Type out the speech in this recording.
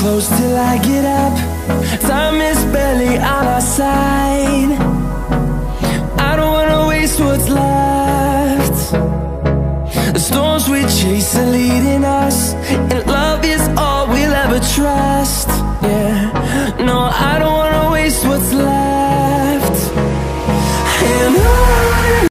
close till I get up. Time is barely on our side. I don't wanna waste what's left. The storms we chase are leading us, and love is all we'll ever try.